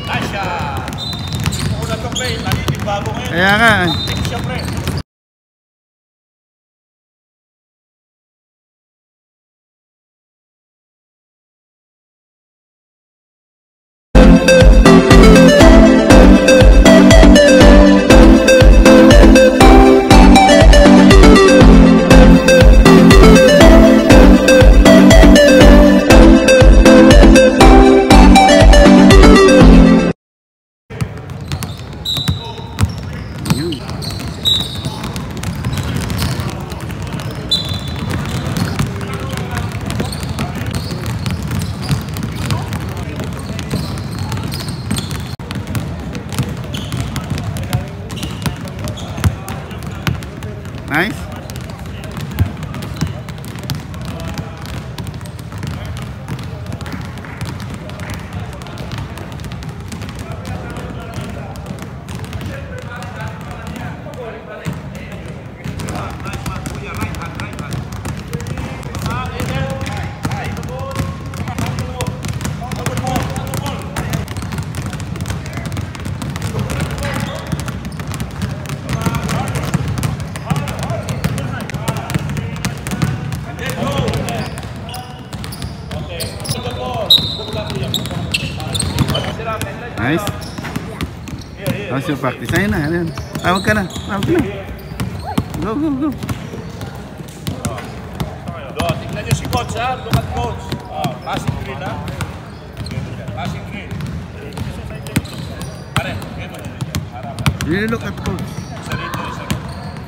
Asya! Kung na ito, pre, nagiging bago ngayon. Kaya nga. Siya, pre. Nice. Nice. How's your practice? Ayun na, ayun. Tawag ka na. Tawag ka na. Go, go, go. Tignan nyo si coach, ha? Look at coach. Passing green, ha? Passing green. Pare, game mo. Really look at coach. Isa rito, isa rito.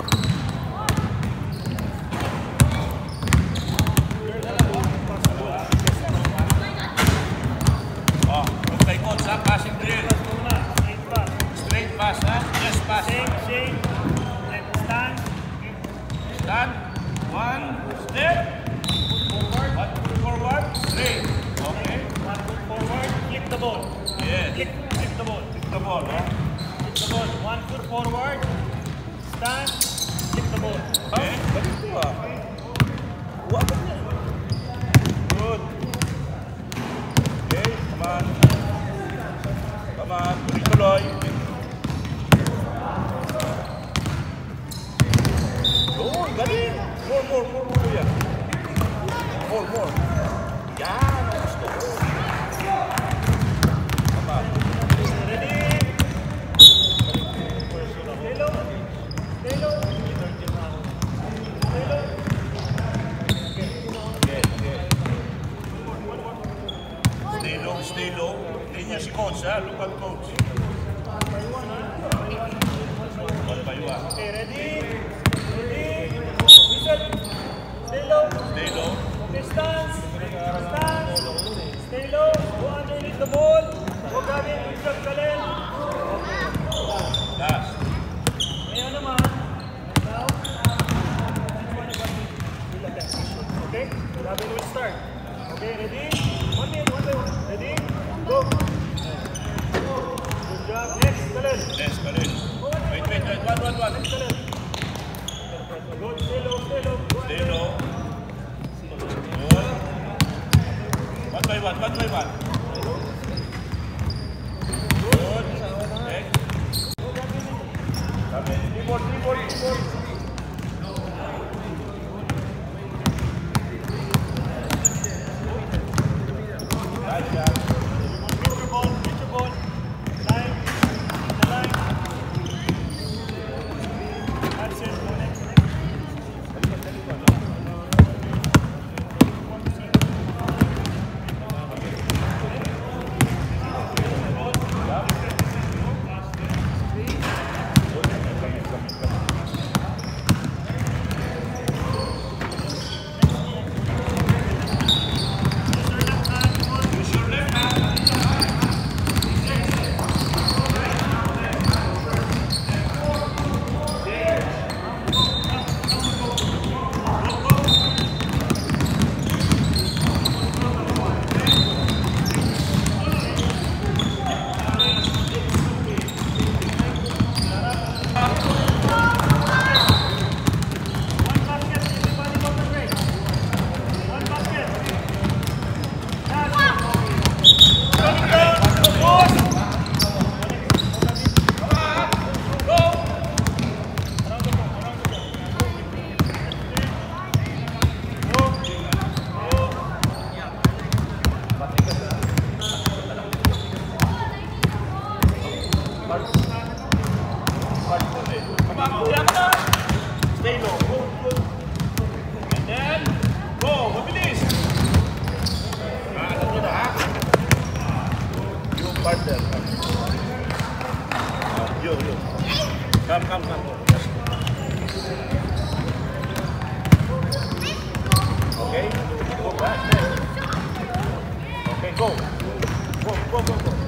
Look kay coach, ha? Passing green. Straight pass, ha? Yes, pass. Shake. Stand. Stand. One step. One foot forward. Straight. Okay. One foot forward. Flip the ball. Yes. Flip the ball. Flip the ball, ha? Flip the ball. One foot forward. Stand. Flip the ball. Okay. Ganito, ha? Wapit niya. Good. Okay. Come on. Come on. Tuloy-tuloy. Oh, galing. More, kuya. More. Yan, ang gusto ko. Come on. Ready? Stay low. Stay low. Stay low. Okay. Stay low. Tingnan niya si coach, ha? Look at coach. One by one. Okay, ready? Whistle. Stay low. Stay low. Okay, stand. Stay low. Go underneath the ball. Go grabe yung jump kalel. Last. Ngayon naman. Now. Okay? Grabe will start. Okay, ready? 1 minute, 1 by 1. Ready? Go. Good job. Next, kalel. Yes, galing. Wait. One. Next, kalel. Good. Stay low. Go Stay under. low. Good. One by one. Good. Next. Three more. Nice job. Get your ball. Line. The line. That's it. Go next. Come on, kuya ka na. Stay low. Good. And then, go. Mabilis. Alam nyo na, ha? Yung partner. Yo. Come. Okay? Go back. Okay, go. Go.